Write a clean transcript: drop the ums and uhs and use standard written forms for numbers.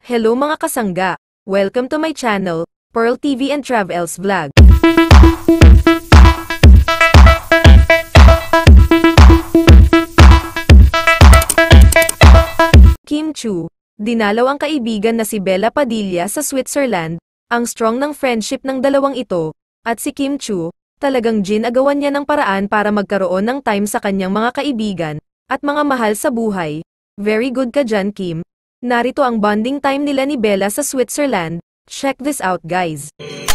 Hello mga kasangga! Welcome to my channel, Pearl TV and Travels Vlog. Kim Chiu, dinalaw ang kaibigan na si Bella Padilla sa Switzerland, ang strong ng friendship ng dalawang ito, at si Kim Chiu, talagang ginagawan niya ng paraan para magkaroon ng time sa kanyang mga kaibigan, at mga mahal sa buhay. Very good ka dyan, Kim. Narito ang bonding time nila ni Bella sa Switzerland. Check this out guys.